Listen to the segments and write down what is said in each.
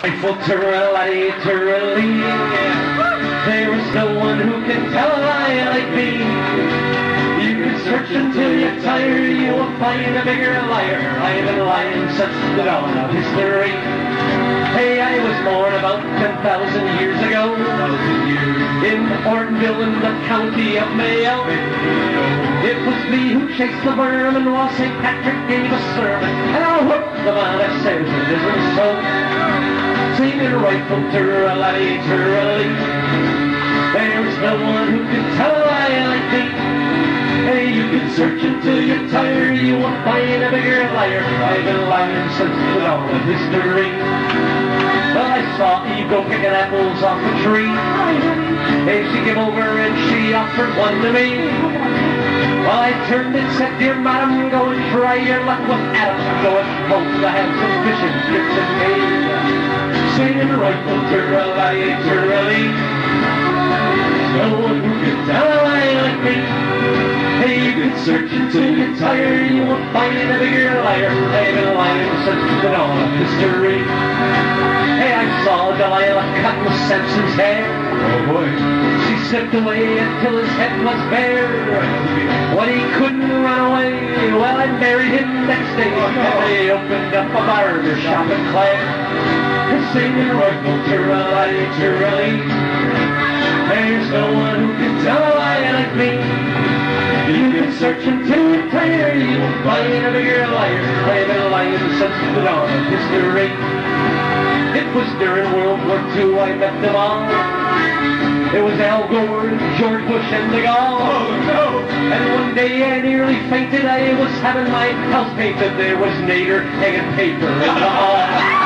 Turrelly, turrelly, there is no one who can tell a lie like me. You can search until you're tired, you will find a bigger liar. I've been lying since the dawn of history. Hey, I was born about 10,000 years ago in Ortonville in the county of Mayo. It was me who chased the vermin while St. Patrick gave a sermon, and I whooped them on a says it isn't so. Singing rifle, turrelly, turrelly, there's no one who can tell a lie like me. Hey, you can search until you're tired, you won't find a bigger liar. I've been lying since the dawn of history. Well, I saw Eve go picking apples off a tree. Hey, she came over and she offered one to me. Well, I turned and said, dear madam, go and try your luck with Adam. Go and hope to have some fishing strips and hay. Singing rifle, turrelly, turrelly, no one who can tell a lie like me. Hey, you can search until you're tired, you won't find a bigger liar. I've been lying since the dawn of history. Hey, I saw Delilah cutting Samson's hair. Oh boy. She slipped away until his head was bare. When he couldn't run away, well, I married him next day. And they opened up a barber shop in Clare. Singing rifle, turrelly, turrelly, there's no one who can tell a lie like me. You can search until you're tired, you won't find a bigger liar. I've been lying since the dawn of history. It was during World War II I met them all. It was Al Gore, George Bush, and de Gaulle. Oh no! And one day I nearly fainted. I was having my house painted. There was Nader hanging paper in the hall.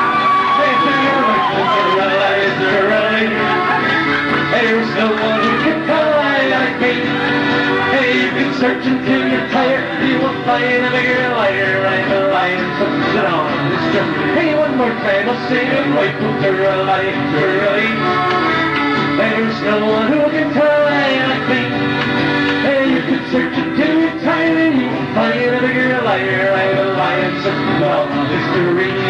There's no one who can tell a lie like me. Hey, you can search until you're tired, you will find a bigger liar. I'm a lying since the dawn of history. Hey, one more time, I'll sing it. Rifle, turrelly, turrelly, there's no one who can tell a lie like me. Hey, you can search until you're tired, you will find a bigger liar. I'm a lying since the dawn of history.